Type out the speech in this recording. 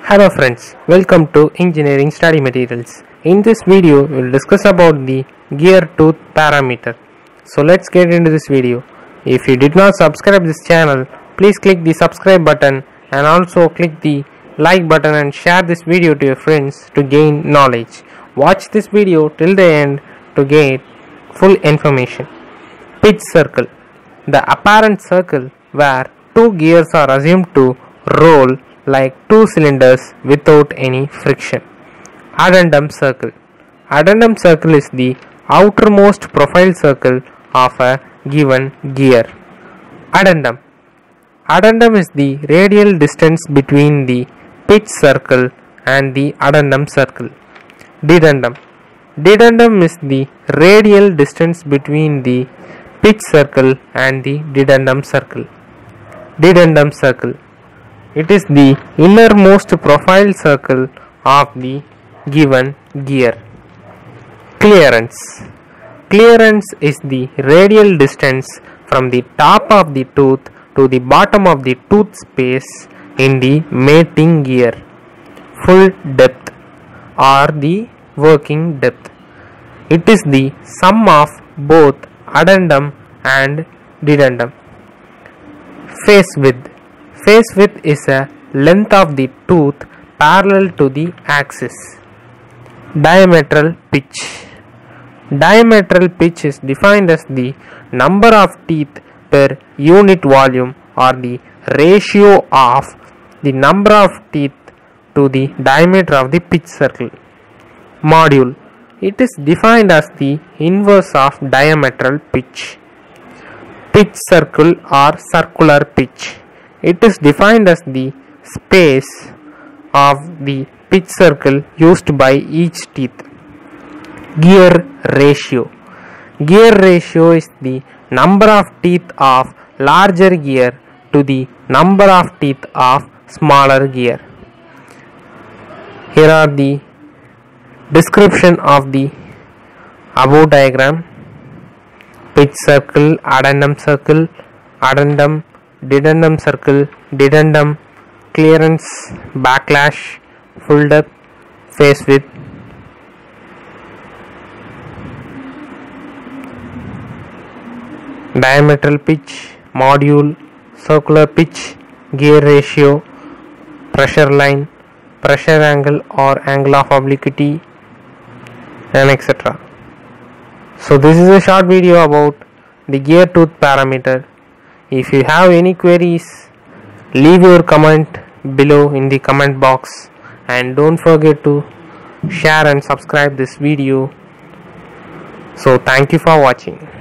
Hello friends, welcome to Engineering Study Materials. In this video, we will discuss about the gear tooth parameter. So let's get into this video. If you did not subscribe this channel, please click the subscribe button and also click the like button and share this video to your friends to gain knowledge. Watch this video till the end to get full information. Pitch circle. The apparent circle where two gears are assumed to roll like two cylinders without any friction. Addendum circle. Addendum circle is the outermost profile circle of a given gear. Addendum. Addendum is the radial distance between the pitch circle and the addendum circle. Dedendum. Dedendum is the radial distance between the pitch circle and the dedendum circle. Dedendum circle. It is the innermost profile circle of the given gear. Clearance. Clearance is the radial distance from the top of the tooth to the bottom of the tooth space in the mating gear. Full depth or the working depth. It is the sum of both addendum and dedendum. Face width. Face width is a length of the tooth parallel to the axis. Diametral pitch. Diametral pitch is defined as the number of teeth per unit volume or the ratio of the number of teeth to the diameter of the pitch circle. Module. It is defined as the inverse of diametral pitch. Pitch circle or circular pitch. It is defined as the space of the pitch circle used by each teeth. Gear ratio. Gear ratio is the number of teeth of larger gear to the number of teeth of smaller gear. Here are the description of the above diagram. Pitch circle, addendum circle, addendum, dedendum circle, dedendum, clearance, backlash, full depth, face width. Diametral pitch, module, circular pitch, gear ratio, pressure line, pressure angle or angle of obliquity, and etc. So this is a short video about the gear tooth parameter. If you have any queries, leave your comment below in the comment box and don't forget to share and subscribe this video. So thank you for watching.